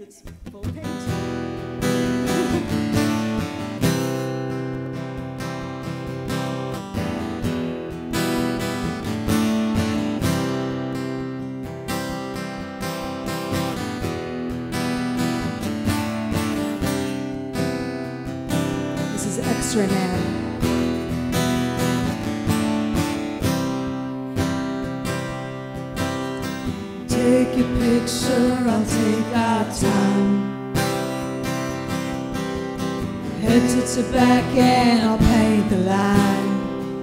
it's full of paint. This is X-Ray Man. Take your picture, I'll take our time. Head to the back and I'll paint the line.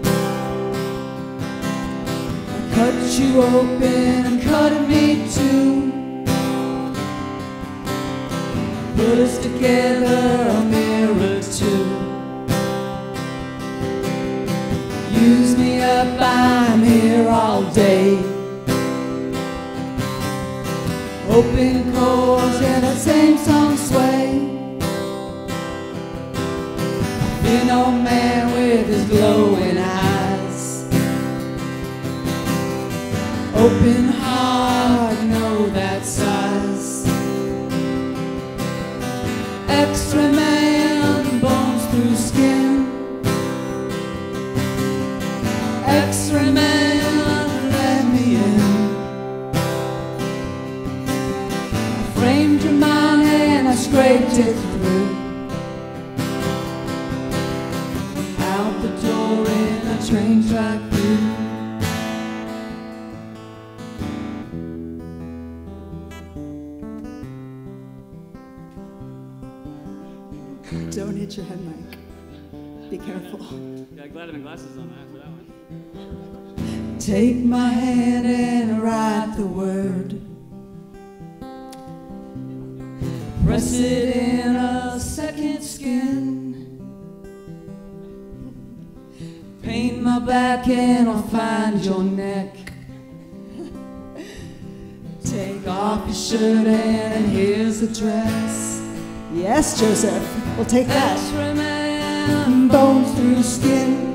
I cut you open and cut me too. Put us together, a mirror too. Use me up, I'm here all day. Open chords and that same song sway. An old man with his glowing eyes. Open heart, know that size. X-ray man, bones through skin. X-ray man, let me in. Framed your mind and I scraped it through. Out the door in a train track view. Don't hit your head, Mike. Be careful. Yeah, glad I have glasses on that for that one. Take my hand and write the word. Press it in a second skin. Paint my back and I'll find your neck. Take off your shirt and here's the dress. Yes, Joseph, we'll take that. X-ray man, bones through skin.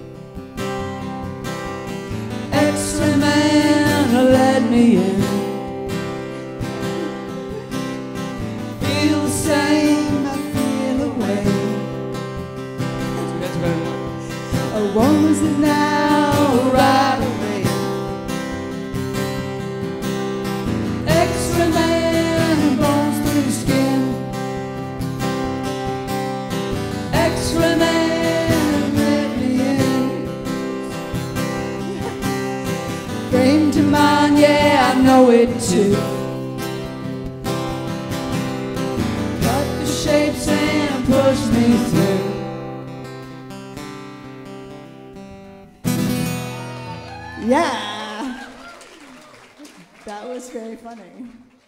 X-ray man, let me in. Feel the same, I feel away. That's better than Oh, what was it now, right away? X-ray man, bones through skin. X-ray man, let me in. Framed to mind, yeah, I know it too. Shapes and push me through. Yeah, that was very funny.